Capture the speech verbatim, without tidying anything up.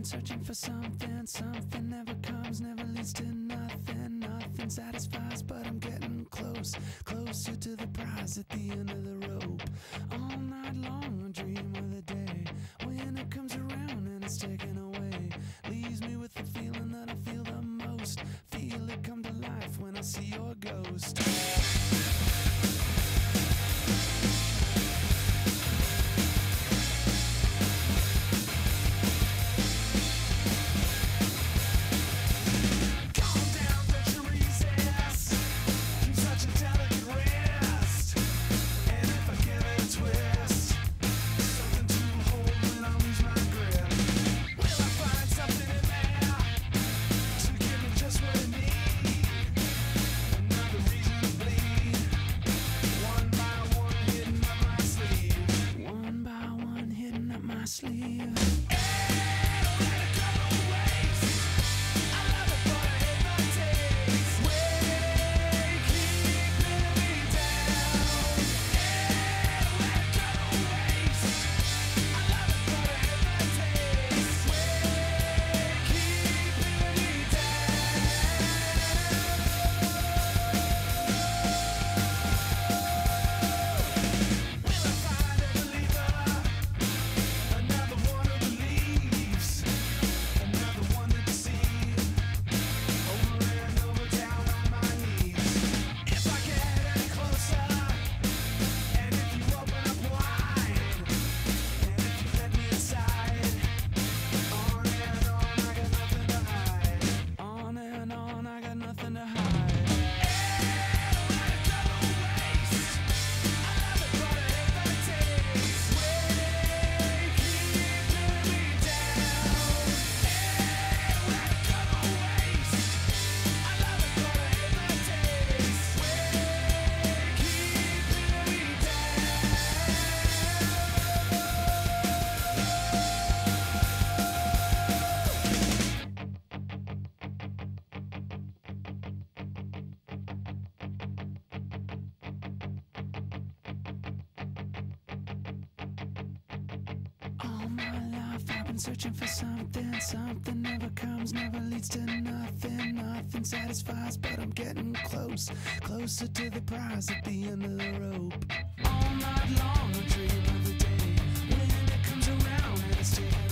searching for something, something never comes, never leads to nothing, nothing satisfies, but I'm getting close, closer to the prize at the end of the rope. All night long I dream of the day when it comes around and it's taken away, leaves me with the feeling that I feel the most, feel it come to life when I see your ghost. Sleeve. Searching for something, something never comes, never leads to nothing, nothing satisfies, but I'm getting close, closer to the prize at the end of the rope. All night long I dream of the day when it comes around and it's taken